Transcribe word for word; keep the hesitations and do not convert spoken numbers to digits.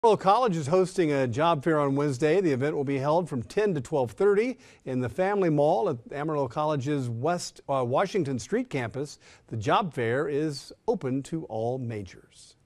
Amarillo College is hosting a job fair on Wednesday. The event will be held from ten to twelve thirty in the Family Mall at Amarillo College's West uh, Washington Street campus. The job fair is open to all majors.